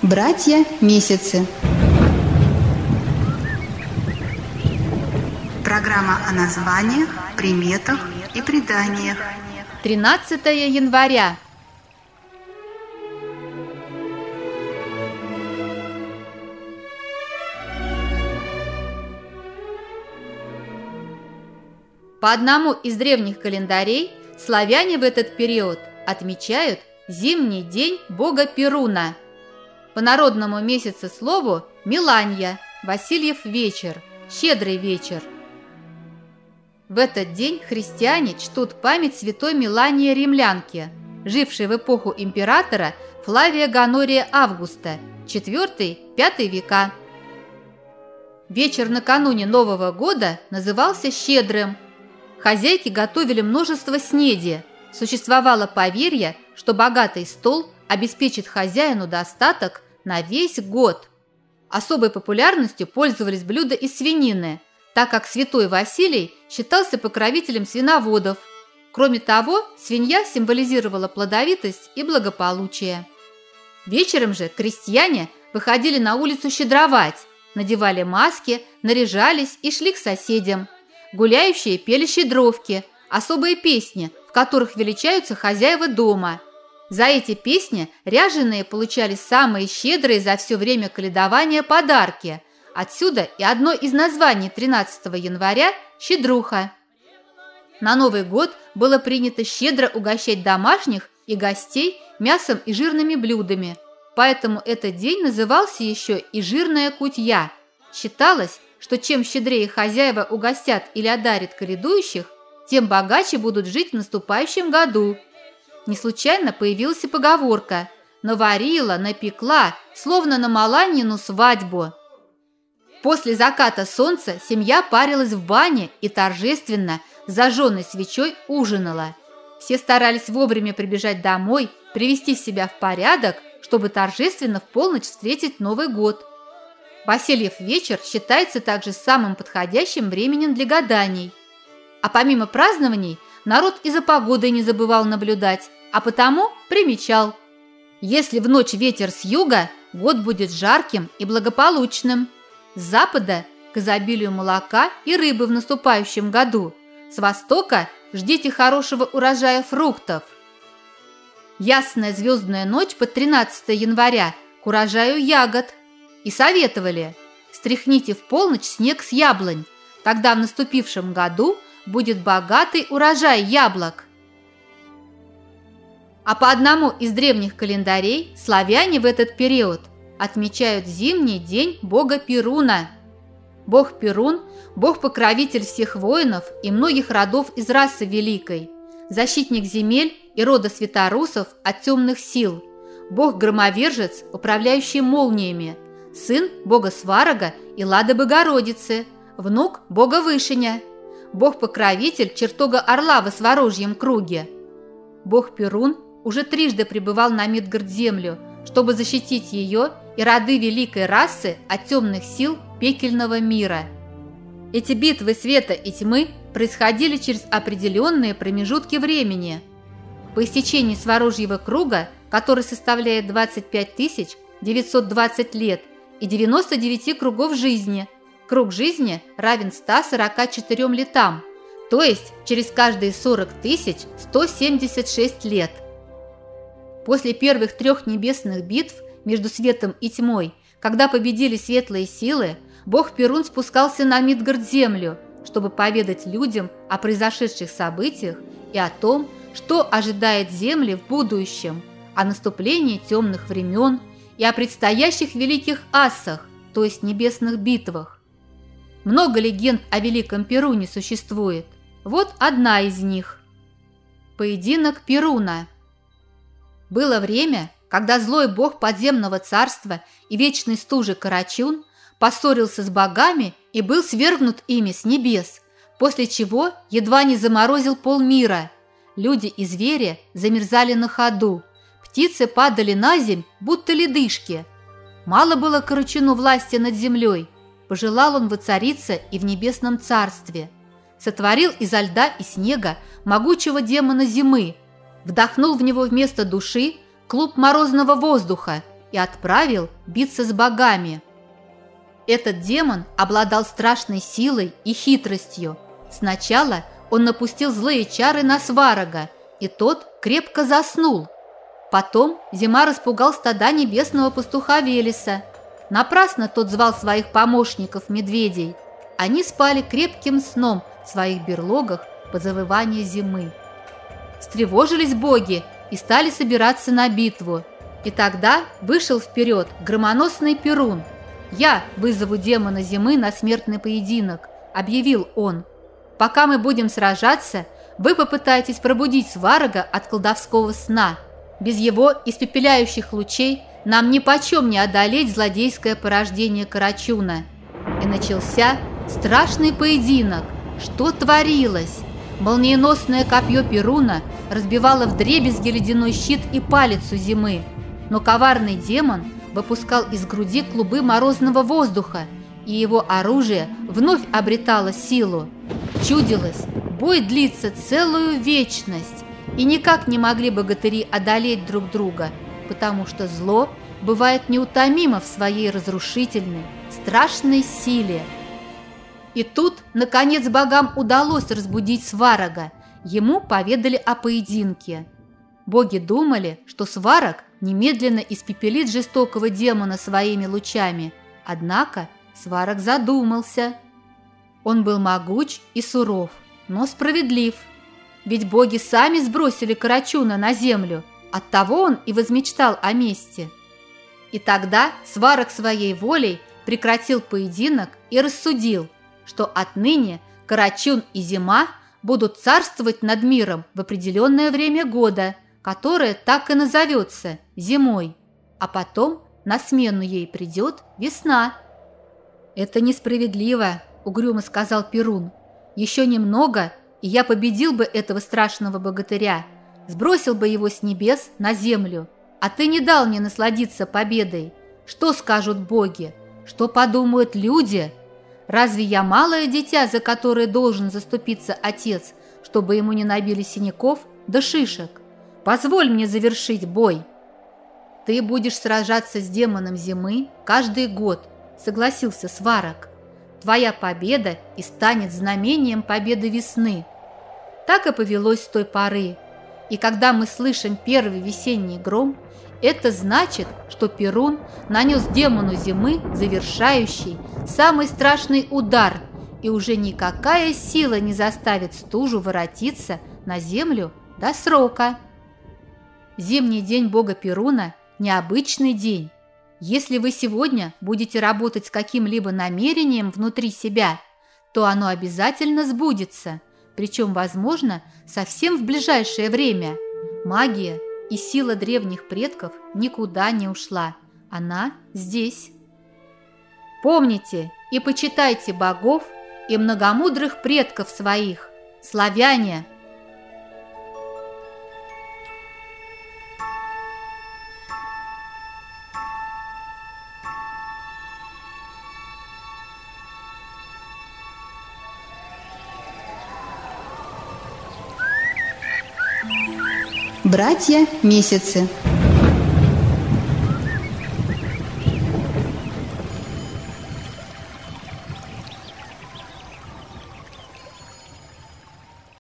Братья-месяцы. Программа о названиях, приметах и преданиях. 13 января. По одному из древних календарей славяне в этот период отмечают зимний день бога Перуна. По народному месяцеслову Миланья, Васильев вечер, Щедрый вечер. В этот день христиане чтут память святой Милании Римлянки, жившей в эпоху императора Флавия Гонория Августа, IV-V века. Вечер накануне Нового года назывался Щедрым. Хозяйки готовили множество снеди. Существовало поверье, что богатый стол обеспечит хозяину достаток на весь год. Особой популярностью пользовались блюда из свинины, так как святой Василий считался покровителем свиноводов. Кроме того, свинья символизировала плодовитость и благополучие. Вечером же крестьяне выходили на улицу щедровать, надевали маски, наряжались и шли к соседям. Гуляющие пели щедровки, особые песни, в которых величаются хозяева дома. За эти песни ряженые получали самые щедрые за все время каледования подарки. Отсюда и одно из названий 13 января – щедруха. На Новый год было принято щедро угощать домашних и гостей мясом и жирными блюдами, поэтому этот день назывался еще и жирная кутья. Считалось, что чем щедрее хозяева угостят или одарят каледующих, тем богаче будут жить в наступающем году. Не случайно появилась и поговорка «наварила, напекла, словно на Маланьину свадьбу». После заката солнца семья парилась в бане и торжественно, зажженной свечой, ужинала. Все старались вовремя прибежать домой, привести себя в порядок, чтобы торжественно в полночь встретить Новый год. Васильев вечер считается также самым подходящим временем для гаданий. А помимо празднований, народ и за погодой не забывал наблюдать, а потому примечал. Если в ночь ветер с юга, год будет жарким и благополучным. С запада – к изобилию молока и рыбы в наступающем году. С востока – ждите хорошего урожая фруктов. Ясная звездная ночь под 13 января к урожаю ягод. И советовали – стряхните в полночь снег с яблонь, тогда в наступившем году будет богатый урожай яблок. А по одному из древних календарей славяне в этот период отмечают зимний день бога Перуна. Бог Перун – бог-покровитель всех воинов и многих родов из расы великой, защитник земель и рода светорусов от темных сил, бог-громовержец, управляющий молниями, сын бога Сварога и Лады Богородицы, внук бога Вышиня, бог-покровитель чертога орла во Сварожьем круге. Бог Перун уже трижды прибывал на Мидгард-землю, чтобы защитить ее и роды великой расы от темных сил пекельного мира. Эти битвы света и тьмы происходили через определенные промежутки времени. По истечении Сварожьего круга, который составляет 25 920 лет, и 99 кругов жизни. Круг жизни равен 144 летам, то есть через каждые 40 176 лет. После первых 3 небесных битв между светом и тьмой, когда победили светлые силы, бог Перун спускался на Мидгард-землю, чтобы поведать людям о произошедших событиях и о том, что ожидает земли в будущем, о наступлении темных времен и о предстоящих великих ассах, то есть небесных битвах. Много легенд о великом Перуне существует. Вот одна из них. Поединок Перуна. Было время, когда злой бог подземного царства и вечной стужи Карачун поссорился с богами и был свергнут ими с небес, после чего едва не заморозил полмира. Люди и звери замерзали на ходу. Птицы падали на земь, будто ледышки. Мало было Карачуну власти над землей. Пожелал он воцариться и в небесном царстве. Сотворил изо льда и снега могучего демона зимы, вдохнул в него вместо души клуб морозного воздуха и отправил биться с богами. Этот демон обладал страшной силой и хитростью. Сначала он напустил злые чары на Сварога, и тот крепко заснул. Потом Зима распугал стада небесного пастуха Велеса. Напрасно тот звал своих помощников-медведей. Они спали крепким сном в своих берлогах под завывание Зимы. Встревожились боги и стали собираться на битву. И тогда вышел вперед громоносный Перун. «Я вызову демона Зимы на смертный поединок», — объявил он. «Пока мы будем сражаться, вы попытаетесь пробудить Сварога от колдовского сна. Без его испепеляющих лучей нам нипочем не одолеть злодейское порождение Карачуна». И начался страшный поединок. Что творилось? Молниеносное копье Перуна разбивало вдребезги ледяной щит и палицу Зимы, но коварный демон выпускал из груди клубы морозного воздуха, и его оружие вновь обретало силу. Чудилось, бой длится целую вечность, и никак не могли богатыри одолеть друг друга, потому что зло бывает неутомимо в своей разрушительной, страшной силе. И тут, наконец, богам удалось разбудить Сварога. Ему поведали о поединке. Боги думали, что Сварог немедленно испепелит жестокого демона своими лучами. Однако Сварог задумался. Он был могуч и суров, но справедлив. Ведь боги сами сбросили Карачуна на землю, оттого он и возмечтал о мести. И тогда Сварог своей волей прекратил поединок и рассудил, что отныне Карачун и Зима будут царствовать над миром в определенное время года, которое так и назовется зимой, а потом на смену ей придет весна. «Это несправедливо», — угрюмо сказал Перун. «Еще немного, и я победил бы этого страшного богатыря, сбросил бы его с небес на землю, а ты не дал мне насладиться победой. Что скажут боги? Что подумают люди? Разве я малое дитя, за которое должен заступиться отец, чтобы ему не набили синяков да шишек? Позволь мне завершить бой». «Ты будешь сражаться с демоном Зимы каждый год», — согласился Сварог. «Твоя победа и станет знамением победы весны». Так и повелось с той поры. И когда мы слышим первый весенний гром, это значит, что Перун нанес демону Зимы завершающий, самый страшный удар, и уже никакая сила не заставит стужу воротиться на землю до срока. Зимний день бога Перуна – необычный день. Если вы сегодня будете работать с каким-либо намерением внутри себя, то оно обязательно сбудется, причем, возможно, совсем в ближайшее время. Магия и сила древних предков никуда не ушла. Она здесь. Помните и почитайте богов и многомудрых предков своих, славяне! Братья-месяцы.